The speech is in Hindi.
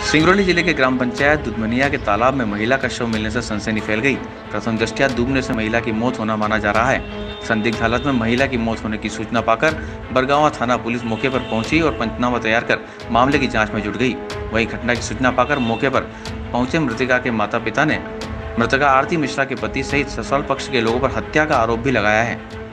सिंगरौली जिले के ग्राम पंचायत दुधमनिया के तालाब में महिला का शव मिलने से सनसनी फैल गई। प्रथम दृष्टया डूबने से महिला की मौत होना माना जा रहा है। संदिग्ध हालत में महिला की मौत होने की सूचना पाकर बरगावा थाना पुलिस मौके पर पहुंची और पंचनामा तैयार कर मामले की जांच में जुट गई। वहीं घटना की सूचना पाकर मौके पर पहुंचे मृतका के माता पिता ने मृतका आरती मिश्रा के पति सहित ससुराल पक्ष के लोगों पर हत्या का आरोप भी लगाया है।